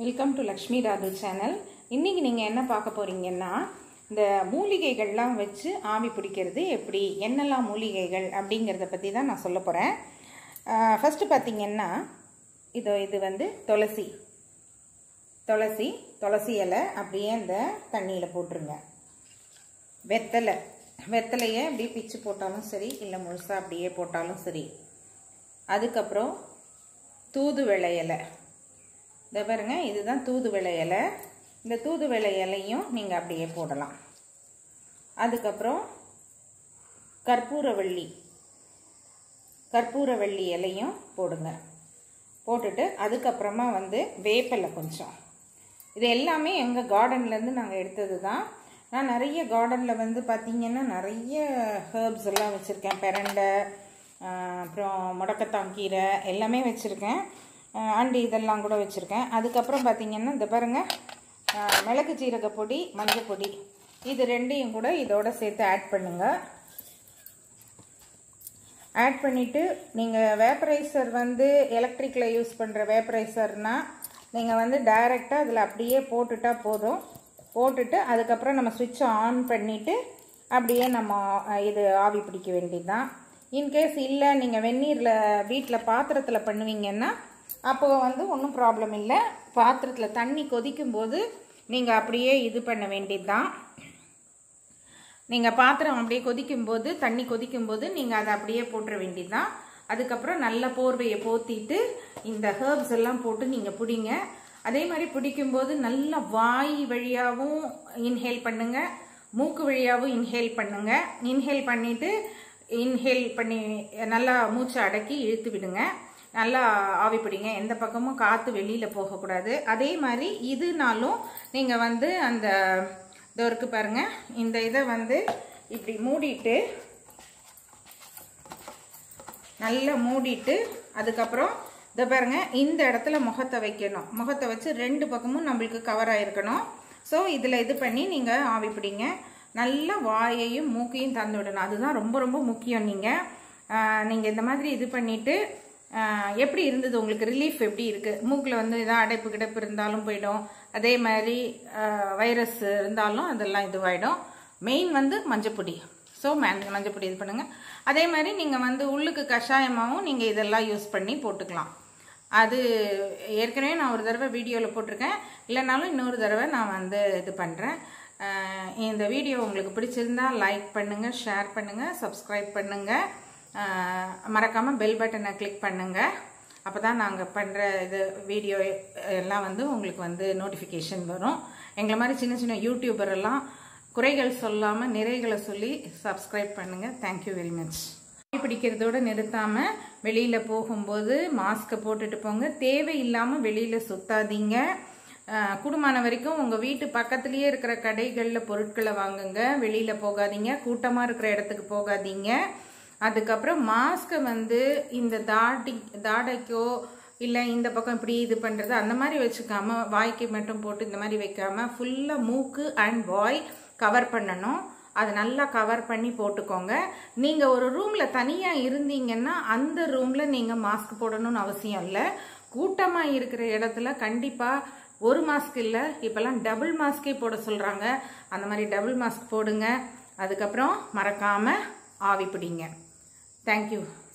Welcome to Lakshmi ராது channel. இன்றைக்கி நீங்கள் என்ன பார்க்க போகிறீங்கன்னா, இந்த மூலிகைகள்லாம் வச்சு ஆவி பிடிக்கிறது எப்படி, என்னெல்லாம் மூலிகைகள் அப்படிங்கிறத பற்றி தான் நான் சொல்ல போகிறேன். ஃபஸ்ட்டு பார்த்திங்கன்னா இது வந்து துளசி இலை அப்படியே இந்த தண்ணியில் போட்டுருங்க. வெத்தலையை அப்படியே பிச்சு போட்டாலும் சரி, இல்லை முழுசாக அப்படியே போட்டாலும் சரி. அதுக்கப்புறம் தூதுவளை இலை, இதை பாருங்க, இதுதான் தூதுவளை இலை. இந்த தூதுவளை இலையும் நீங்கள் அப்படியே போடலாம். அதுக்கப்புறம் கற்பூரவள்ளி இலையும் போடுங்க. போட்டுட்டு அதுக்கப்புறமா வந்து வேப்பிலை கொஞ்சம். இது எல்லாமே எங்கள் கார்டன்லேருந்து நாங்கள் எடுத்தது தான். நான் நிறைய கார்டனில் வந்து பார்த்திங்கன்னா நிறைய ஹெர்ப்ஸ் எல்லாம் வச்சுருக்கேன். பெரண்டை, அப்புறம் முடக்கத்தாங்கீரை எல்லாமே வச்சுருக்கேன். அண்டு இதெல்லாம் கூட வச்சுருக்கேன். அதுக்கப்புறம் பார்த்திங்கன்னா இந்த பாருங்கள், மிளகு ஜீரக பொடி, மஞ்சள் பொடி, இது ரெண்டையும் கூட இதோட சேர்த்து ஆட் பண்ணுங்கள். ஆட் பண்ணிவிட்டு நீங்கள் வேப்பரைசர் வந்து எலக்ட்ரிக்கில் யூஸ் பண்ணுற வேப்பரைசர்னால் நீங்கள் வந்து டைரெக்டாக அதில் அப்படியே போட்டுட்டால் போதும். போட்டுட்டு அதுக்கப்புறம் நம்ம சுவிட்சை ஆன் பண்ணிவிட்டு அப்படியே நம்ம இது ஆவி பிடிக்க வேண்டியது தான். இன்கேஸ் இல்லை நீங்கள் வெந்நீரில் வீட்டில் பாத்திரத்தில் பண்ணுவீங்கன்னா அப்போது வந்து ஒன்றும் ப்ராப்ளம் இல்லை. பாத்திரத்தில் தண்ணி கொதிக்கும்போது நீங்கள் அப்படியே இது பண்ண வேண்டியது தான். நீங்கள் பாத்திரம் அப்படியே கொதிக்கும்போது, தண்ணி கொதிக்கும்போது நீங்கள் அதை அப்படியே போட்டுற வேண்டியது தான். அதுக்கப்புறம் நல்ல போர்வையை போத்திட்டு இந்த ஹெர்ப்ஸ் எல்லாம் போட்டு நீங்கள் பிடிங்க. அதே மாதிரி பிடிக்கும்போது நல்ல வாய் வழியாகவும் இன்ஹேல் பண்ணுங்கள், மூக்கு வழியாகவும் இன்ஹேல் பண்ணுங்கள். இன்ஹேல் பண்ணி நல்லா மூச்சை அடக்கி இழுத்து விடுங்க. நல்லா ஆவி பிடிங்க. எந்த பக்கமும் காற்று வெளியில் போகக்கூடாது. அதே மாதிரி இதுனாலும் நீங்கள் வந்து அந்த இதோ இருக்கு பாருங்கள், இந்த இதை வந்து இப்படி மூடிட்டு, நல்லா மூடிட்டு அதுக்கப்புறம் இதை பாருங்கள், இந்த இடத்துல முகத்தை வைக்கணும். முகத்தை வச்சு ரெண்டு பக்கமும் நம்மளுக்கு கவர் ஆகிருக்கணும். ஸோ இதில் இது பண்ணி நீங்கள் ஆவி பிடிங்க. நல்லா வாயையும் மூக்கையும் தந்து விடணும். அதுதான் ரொம்ப ரொம்ப முக்கியம். நீங்கள் இந்த மாதிரி இது பண்ணிவிட்டு எப்படி இருந்தது, உங்களுக்கு ரிலீஃப் எப்படி இருக்குது, மூக்கில் வந்து எதாவது அடைப்பு கிடப்பு இருந்தாலும் போயிடும். அதே மாதிரி வைரஸ் இருந்தாலும் அதெல்லாம் இதுவாகிடும். மெயின் வந்து மஞ்சப்பொடி. ஸோ மஞ்சப்பொடி இது பண்ணுங்கள். அதே மாதிரி நீங்கள் வந்து உள்ளுக்கு கஷாயமாகவும் நீங்கள் இதெல்லாம் யூஸ் பண்ணி போட்டுக்கலாம். அது ஏற்கனவே நான் ஒரு தடவை வீடியோவில் போட்டிருக்கேன். இல்லைனாலும் இன்னொரு தடவை நான் வந்து இது பண்ணுறேன். இந்த வீடியோ உங்களுக்கு பிடிச்சிருந்தால் லைக் பண்ணுங்கள், ஷேர் பண்ணுங்கள், சப்ஸ்கிரைப் பண்ணுங்கள். மறக்காமல் பெல் பட்டனை கிளிக் பண்ணுங்கள். அப்போ தான் நாங்கள் பண்ணுற இது வீடியோ எல்லாம் வந்து உங்களுக்கு வந்து நோட்டிஃபிகேஷன் வரும். எங்களை மாதிரி சின்ன சின்ன யூடியூபர் எல்லாம் குறைகள் சொல்லாமல் நிறைகளை சொல்லி சப்ஸ்கிரைப் பண்ணுங்கள். Thank you very much. பிடிக்கிறதோடு நிறுத்தாமல் வெளியில் போகும்போது மாஸ்க்கை போட்டுட்டு போங்க. தேவையில்லாமல் வெளியில் சுத்தாதீங்க. கூடுமான வரைக்கும் உங்கள் வீட்டு பக்கத்துலேயே இருக்கிற கடைகளில் பொருட்களை வாங்குங்க. வெளியில் போகாதீங்க, கூட்டமாக இருக்கிற இடத்துக்கு போகாதீங்க. அதுக்கப்புறம் மாஸ்கை வந்து இந்த தாடைக்கோ இல்லை இந்த பக்கம் இப்படி இது பண்ணுறது அந்த மாதிரி வச்சுக்காம, வாய்க்கு மட்டும் போட்டு இந்த மாதிரி வைக்காமல் ஃபுல்லாக மூக்கு அண்ட் வாய் கவர் பண்ணணும். அதை நல்லா கவர் பண்ணி போட்டுக்கோங்க. நீங்கள் ஒரு ரூமில் தனியாக இருந்தீங்கன்னா அந்த ரூமில் நீங்கள் மாஸ்க் போடணும்னு அவசியம் இல்லை. கூட்டமாக இருக்கிற இடத்துல கண்டிப்பாக ஒரு மாஸ்க் இல்லை, இப்போல்லாம் டபுள் மாஸ்கே போட சொல்கிறாங்க. அந்த மாதிரி டபுள் மாஸ்க் போடுங்க. அதுக்கப்புறம் மறக்காமல் ஆவி பிடிங்க. தேங்க்யூ.